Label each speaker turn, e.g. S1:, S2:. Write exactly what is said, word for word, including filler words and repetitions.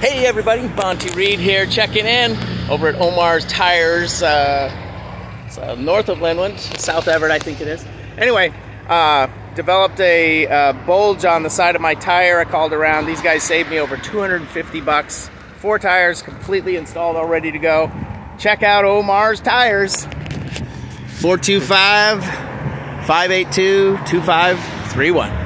S1: Hey everybody, Bonty Reed here, checking in over at Omar's Tires, uh, it's, uh, north of Lynnwood, South Everett I think it is. Anyway, uh, developed a uh, bulge on the side of my tire. I called around. These guys saved me over two hundred fifty bucks. Four tires completely installed, all ready to go. Check out Omar's Tires. four two five, five eight two, two five three one.